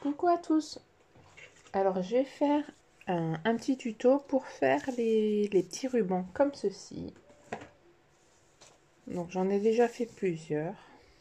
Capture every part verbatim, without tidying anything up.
Coucou à tous. Alors je vais faire un, un petit tuto pour faire les, les petits rubans comme ceci. Donc j'en ai déjà fait plusieurs.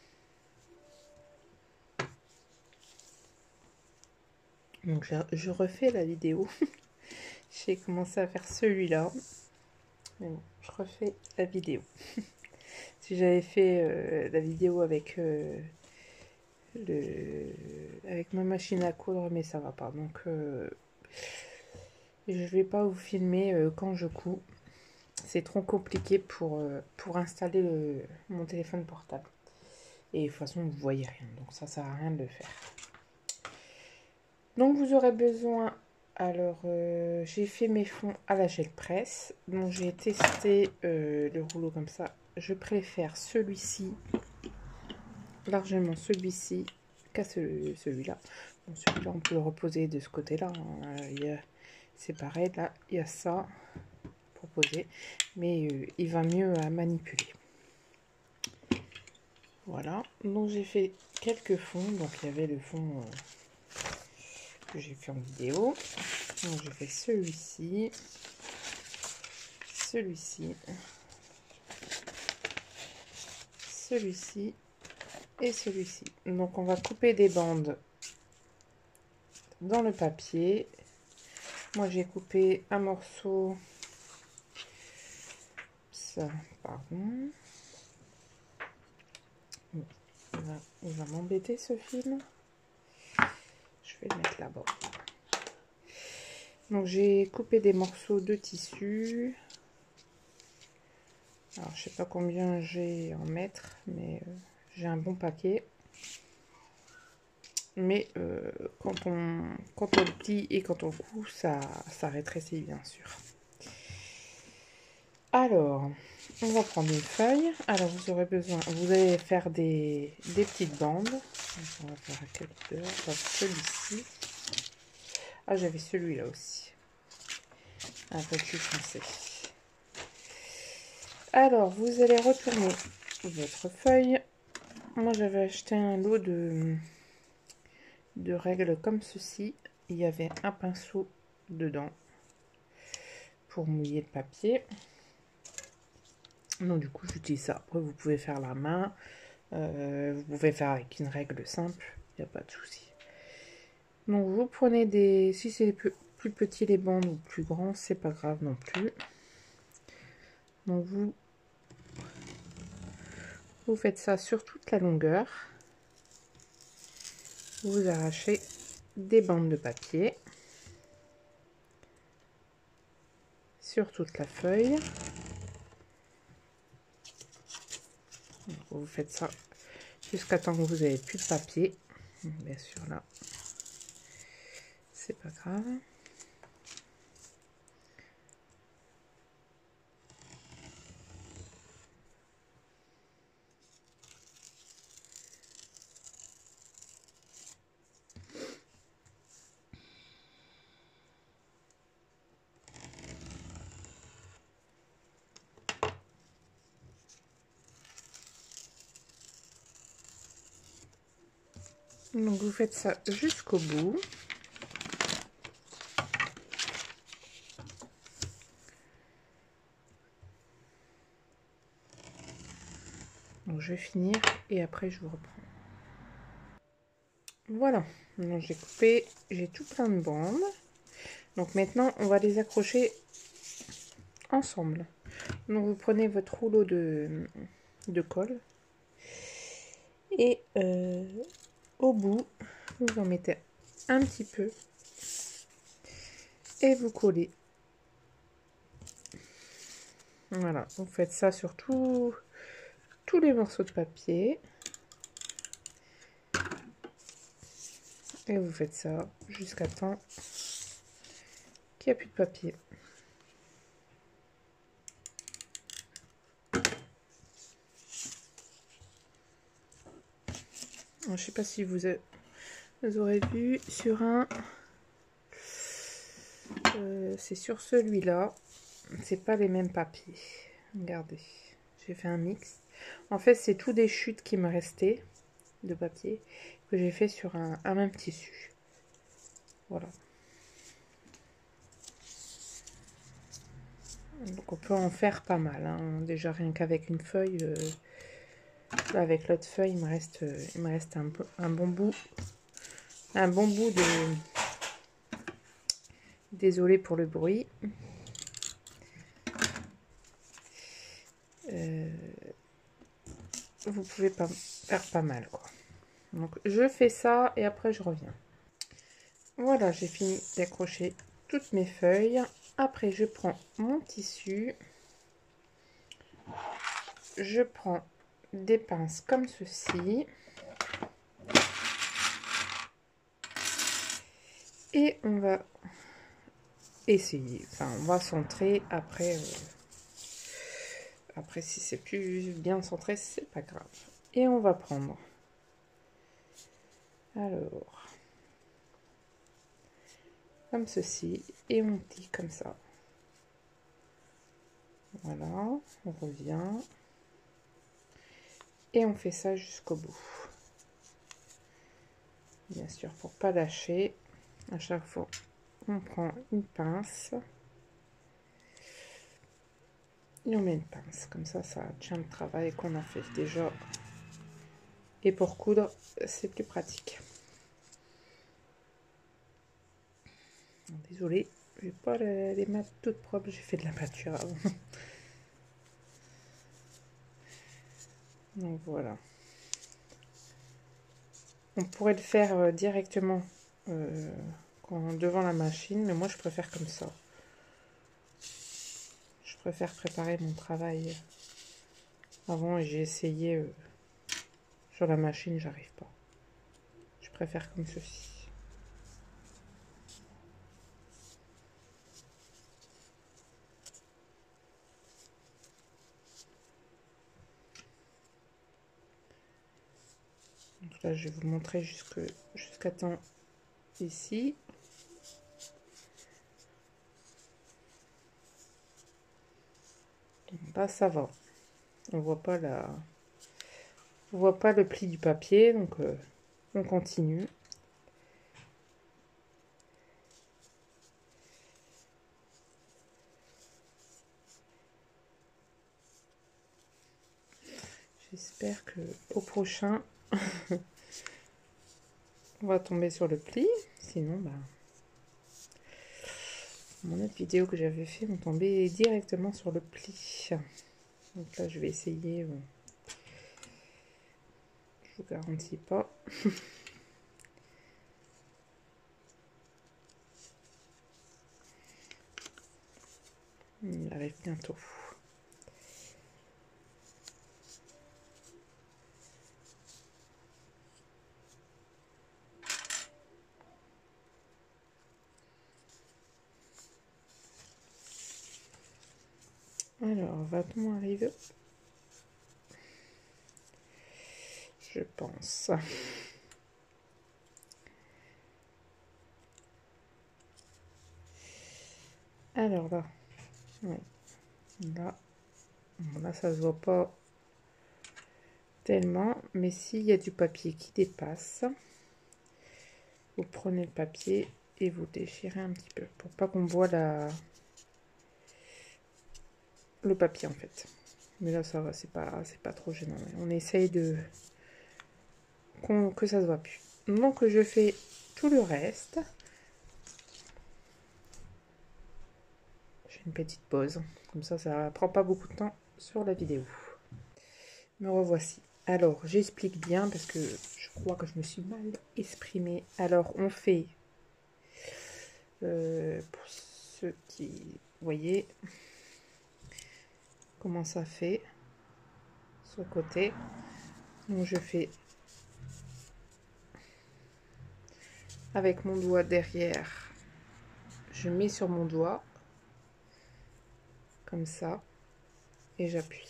Donc je, je refais la vidéo. J'ai commencé à faire celui-là. Mais bon, je refais la vidéo. Si j'avais fait euh, la vidéo avec euh, le avec ma machine à coudre, mais ça va pas. Donc euh, je vais pas vous filmer euh, quand je couds. C'est trop compliqué pour, euh, pour installer le, mon téléphone portable. Et de toute façon, vous voyez rien. Donc ça sert à rien de le faire. Donc vous aurez besoin... Alors, euh, j'ai fait mes fonds à la gel presse. Donc j'ai testé euh, le rouleau comme ça. Je préfère celui-ci, largement celui-ci, qu'à ce, celui-là. Bon, celui-là, on peut le reposer de ce côté-là. Hein. C'est pareil, là, il y a ça. Poser, mais euh, il va mieux à manipuler. Voilà, donc j'ai fait quelques fonds. Donc il y avait le fond euh, que j'ai fait en vidéo. Donc j'ai fait celui-ci, celui-ci, celui-ci et celui-ci. Donc on va couper des bandes dans le papier. Moi j'ai coupé un morceau. Ça, pardon. Il va, il va m'embêter ce film. Je vais le mettre là-bas. Donc j'ai coupé des morceaux de tissu. Alors je sais pas combien j'ai en mètres, mais euh, j'ai un bon paquet. Mais euh, quand on quand on plie et quand on coud, ça, ça rétrécit bien sûr. Alors, on va prendre une feuille. Alors vous aurez besoin, vous allez faire des, des petites bandes. Donc, on va faire à quelle hauteur? Celui-ci. Ah, j'avais celui-là aussi. Un peu plus foncé. Alors, vous allez retourner votre feuille. Moi, j'avais acheté un lot de, de règles comme ceci. Il y avait un pinceau dedans pour mouiller le papier. Donc, du coup, j'utilise ça. Après, vous pouvez faire la main. Euh, vous pouvez faire avec une règle simple. Il n'y a pas de souci. Donc, vous prenez des... Si c'est plus, plus petit les bandes ou plus grand, c'est pas grave non plus. Donc, vous... Vous faites ça sur toute la longueur. Vous arrachez des bandes de papier sur toute la feuille. Vous faites ça jusqu'à temps que vous n'avez plus de papier. Bien sûr, là, c'est pas grave. Donc vous faites ça jusqu'au bout. Donc je vais finir et après je vous reprends. Voilà, donc j'ai coupé, j'ai tout plein de bandes. Donc maintenant on va les accrocher ensemble. Donc vous prenez votre rouleau de, de colle et euh, au bout vous en mettez un petit peu et vous collez. Voilà, vous faites ça sur tout, tous les morceaux de papier. Et vous faites ça jusqu'à temps qu'il n'y a plus de papier. Je ne sais pas si vous, avez, vous aurez vu sur un... Euh, c'est sur celui-là. C'est pas les mêmes papiers. Regardez. J'ai fait un mix. En fait, c'est tout des chutes qui me restaient de papier que j'ai fait sur un, un même tissu. Voilà. Donc on peut en faire pas mal, hein. Déjà rien qu'avec une feuille, euh, là, avec l'autre feuille, il me reste, euh, il me reste un, un bon bout, un bon bout de. Désolée pour le bruit. Euh, vous pouvez pas faire pas mal, quoi. Donc je fais ça et après je reviens. Voilà, j'ai fini d'accrocher toutes mes feuilles. Après je prends mon tissu. Je prends des pinces comme ceci. Et on va essayer. Enfin, on va centrer après. Euh, après, si c'est plus bien centré, c'est pas grave. Et on va prendre. Alors. Comme ceci. Et on plie comme ça. Voilà. On revient. Et on fait ça jusqu'au bout. Bien sûr, pour pas lâcher. À chaque fois, on prend une pince. Et on met une pince. Comme ça, ça tient le travail qu'on a fait déjà. Et pour coudre, c'est plus pratique. Désolée, j'ai pas les mains toutes propres. J'ai fait de la peinture avant. Donc voilà. On pourrait le faire directement euh, quand, devant la machine, mais moi je préfère comme ça. Je préfère préparer mon travail avant et j'ai essayé euh, sur la machine, j'arrive pas. Je préfère comme ceci. Donc là, je vais vous montrer jusque jusqu'à temps ici. Là, ça va. On voit pas la, on voit pas le pli du papier, donc euh, on continue. J'espère que au prochain, on va tomber sur le pli. Sinon, bah, mon autre vidéo que j'avais fait m'ont tombé directement sur le pli. Donc là, je vais essayer. Euh, je vous garantis pas. Il arrive bientôt. Alors, va-t-on arriver? Je pense. Alors là, ouais. Là, bon, là, ça se voit pas tellement, mais s'il y a du papier qui dépasse, vous prenez le papier et vous déchirez un petit peu pour pas qu'on voit la le papier en fait. Mais là, ça va, c'est pas c'est pas trop gênant. On essaye de qu'on que ça se voit plus. Donc je fais tout le reste. J'ai une petite pause, comme ça, ça prend pas beaucoup de temps sur la vidéo. Me revoici. Alors, j'explique bien parce que je crois que je me suis mal exprimée. Alors, on fait, euh, pour ceux qui, voyez, comment ça fait sur le côté. Donc, je fais avec mon doigt derrière. Je mets sur mon doigt, comme ça, et j'appuie.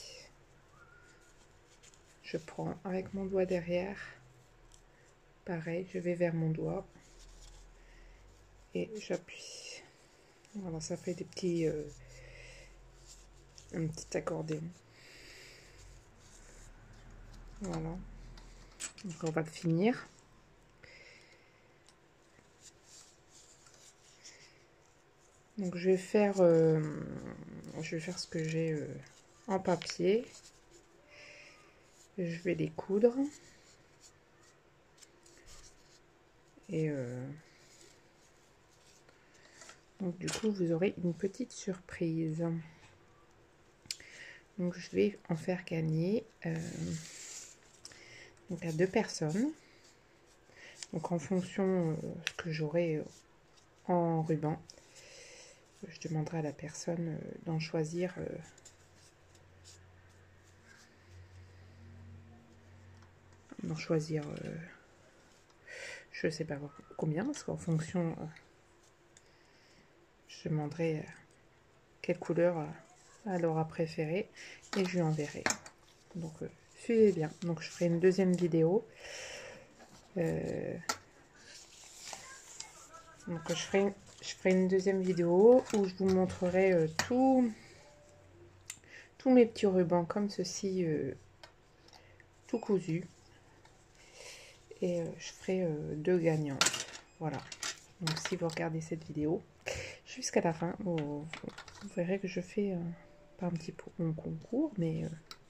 Je prends avec mon doigt derrière. Pareil, je vais vers mon doigt et j'appuie. Voilà, ça fait des petits, euh, un petit accordéon. Voilà. Donc on va le finir. Donc je vais faire, euh, je vais faire ce que j'ai euh, en papier. Je vais les coudre. Et euh, donc du coup vous aurez une petite surprise. Donc je vais en faire gagner euh, donc à deux personnes. Donc en fonction euh, ce que j'aurai euh, en ruban, je demanderai à la personne euh, d'en choisir euh, d'en choisir euh, je sais pas combien, parce qu'en fonction euh, je demanderai euh, quelle couleur euh, elle aura préférée et je lui enverrai. Donc euh, suivez bien. Donc je ferai une deuxième vidéo. Euh, donc je ferai, je ferai une deuxième vidéo où je vous montrerai euh, tout, tous mes petits rubans comme ceci, euh, tout cousu. Et euh, je ferai euh, deux gagnants. Voilà. Donc si vous regardez cette vidéo jusqu'à la fin, vous, vous, vous verrez que je fais euh, pas un petit concours, mais euh,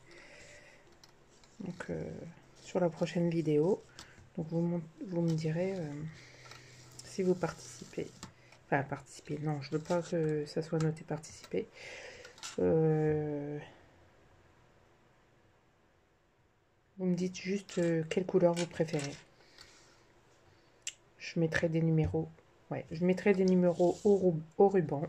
donc euh, sur la prochaine vidéo. Donc vous, vous me direz euh, si vous participez. Enfin participer, non, je veux pas que ça soit noté participer. Euh, vous me dites juste euh, quelle couleur vous préférez. Je mettrai des numéros. Ouais, je mettrai des numéros au, au ruban.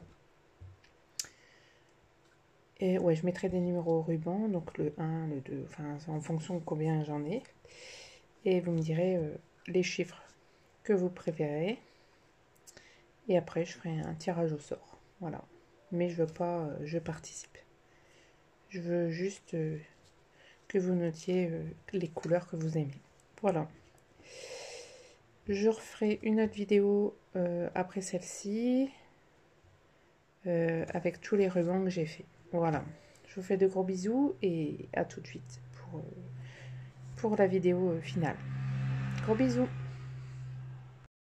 Et ouais, je mettrai des numéros au ruban, donc le un, le deux, enfin en fonction de combien j'en ai. Et vous me direz euh, les chiffres que vous préférez. Et après, je ferai un tirage au sort. Voilà. Mais je veux pas, euh, je participe. Je veux juste euh, que vous notiez euh, les couleurs que vous aimez. Voilà. Je referai une autre vidéo euh, après celle-ci euh, avec tous les rubans que j'ai fait. Voilà. Je vous fais de gros bisous et à tout de suite pour, euh, pour la vidéo finale. Gros bisous.